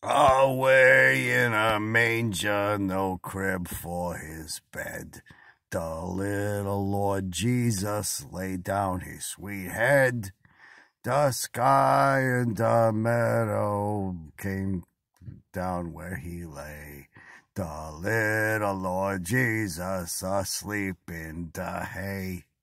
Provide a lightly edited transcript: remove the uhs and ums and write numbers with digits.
Away in a manger, no crib for his bed. The little Lord Jesus laid down his sweet head. The sky and the meadow came down where he lay. The little Lord Jesus asleep in the hay.